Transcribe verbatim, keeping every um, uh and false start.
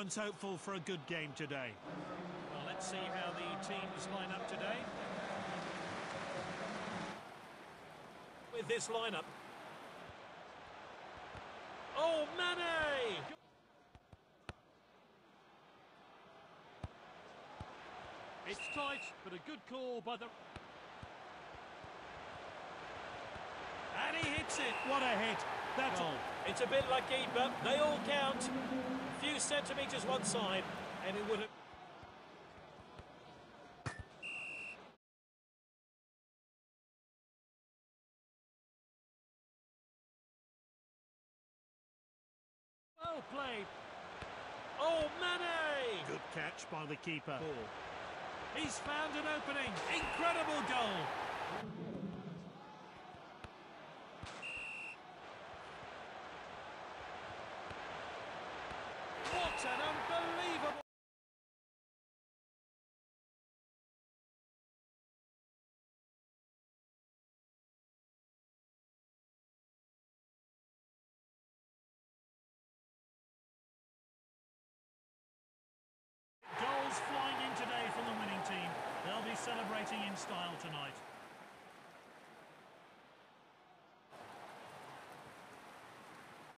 Everyone's hopeful for a good game today. Well, let's see how the teams line up today. With this lineup. Oh, Mane! It's tight, but a good call by the... And he hits it. What a hit. That's all. It's a bit lucky, but they all count. A few centimetres one side, and it would have... Well played. Oh, Mane! Good catch by the keeper. Ball. He's found an opening. Incredible goal. What an unbelievable... Goals flying in today from the winning team. They'll be celebrating in style tonight.